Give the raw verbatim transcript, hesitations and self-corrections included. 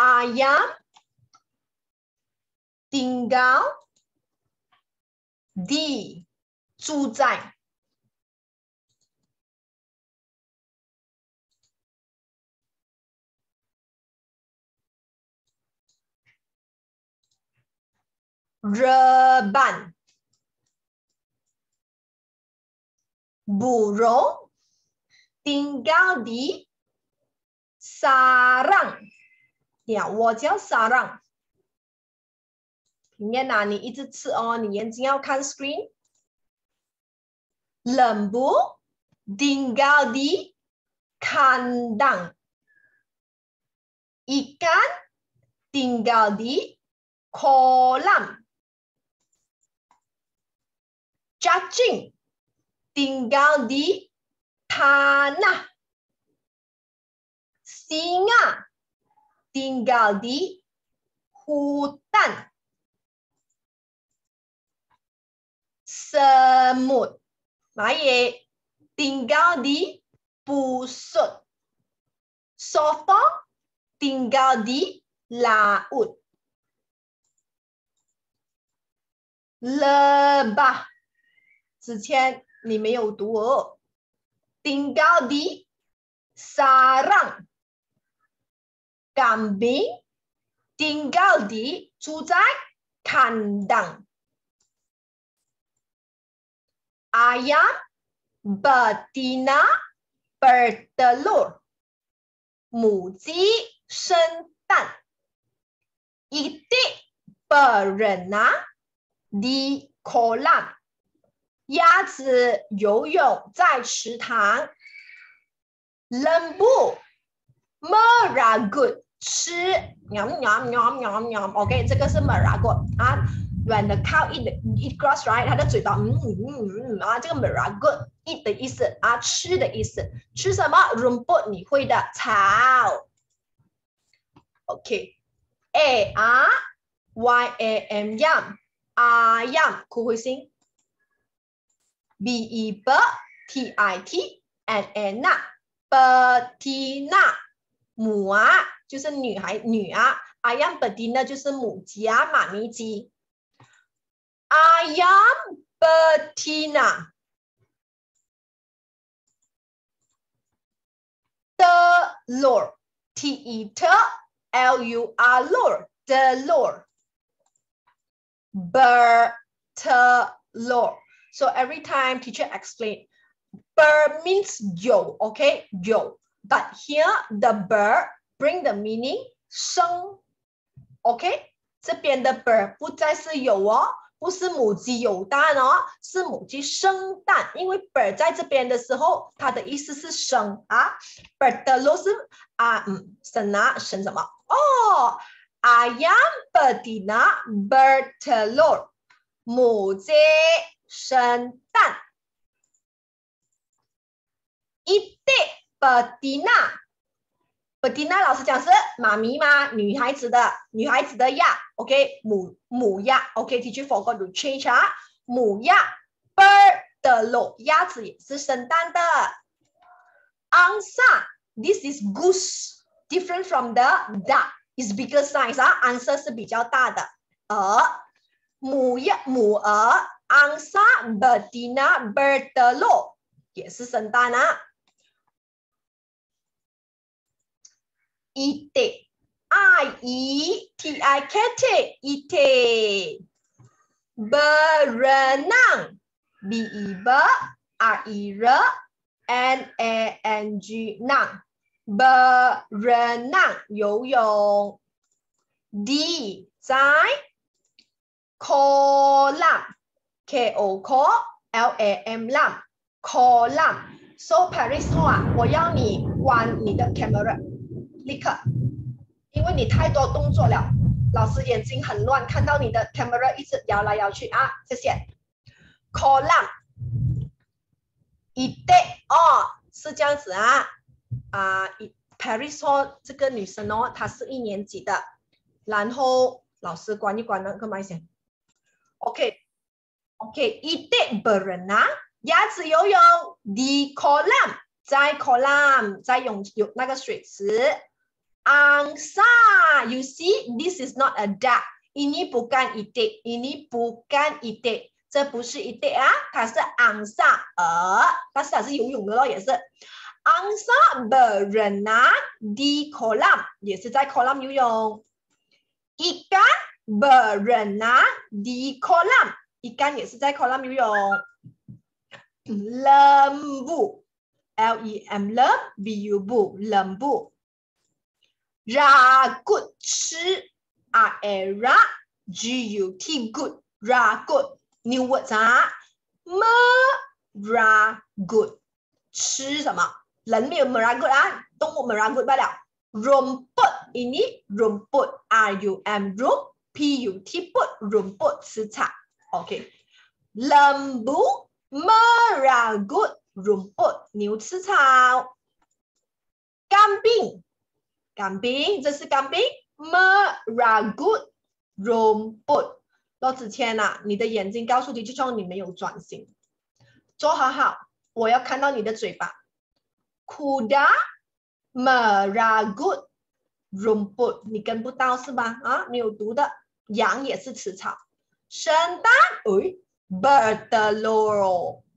ayam tinggal di 住在 reban burung tinggal di sarang 呀，我叫 sarang。里面呢，你一直吃哦，你眼睛要看 screen。lembu tinggal di kandang ikan tinggal di kolam cacing tinggal di tanah singa tinggal di hutan semut Maya tinggal di pusat. Sotong tinggal di laut. Lebah 之前你没有读哦 tinggal di sarang. Kambing tinggal di 住在 kandang. Ayam betina bertelur. 母鸡生蛋。Itik berenang di kolam. 鸭子游泳在池塘。Lembu meragut 吃 nhom nhom nhom nhom nhom OK 这个是 meragut 啊 when the cow eat the, eat grass right 它的嘴巴嗯嗯嗯啊这个 meragut eat 的意思啊吃的意思吃什么 rumput 你会的草 OK A R Y A M yam ayam 酷会心 B E B T I T N A N betina 母啊就是女孩女啊 ayam betina 就是母鸡啊妈咪鸡 ayam betina telur T E T L U R lur telur bertelur so every time teacher explain ber means 有 okay 有 but here the ber bring the meaning 生 OK 这边的 ber 不再是有哦不是母鸡有蛋哦是母鸡生蛋因为 ber 在这边的时候它的意思是生啊 bertelur 是啊嗯生啊生什么哦 ayam betina bertelur 母鸡生蛋 Itik betina betina 老师讲是妈咪吗女孩子的女孩子的鸭 OK 母母鸭 OK teacher forgot to change 啊母鸭 bertelur 鸭子也是生蛋的 angsa this is goose different from the duck is bigger size 啊 angsa 是比较大的鹅母鸭母鹅 angsa betina bertelur 也是生蛋啊Itik I E T I K T Itik berenang B E B R E R N A N G nang berenang 游泳 D 在 kolam K O K L A M lam kolam so Paris 后啊我要你关你的 camera立刻因为你太多动作了老师眼睛很乱看到你的 camera 一直摇来摇去啊谢谢 kolam Itik 哦是这样子啊啊 Paris 说这个女生哦她是一年级的然后老师关一关那个麦先 OK OK Itik berenang 鸭子游泳 di kolam 在 kolam 在泳有那个水池 angsa. You see, this is not a duck. Ini bukan itik. Ini bukan itik. 这不是itik啊，它是 angsa 鹅，但是它是游泳的咯，也是 angsa berenang di kolam， 也是在 kolam 游泳。ikan berenang di kolam， ikan 也是在 kolam 游泳。lembu L E M L B U B lembu。ragut 吃 R A R G U T good ragut new words 啊 meragut 吃什么？人没有 meragut 啊，动物 meragut 罢了。rumput ini rumput R U M rum P U T put rumput 吃草 OK lembu meragut rumput 牛吃草。kambing kambing 这是 kambing meragut rumput。罗子谦啊，你的眼睛告诉你，就说你没有专心，做好好，我要看到你的嘴巴。kuda meragut rumput， 你跟不到是吧？啊，你有读的。羊也是吃草。生蛋，哎 ，bertelur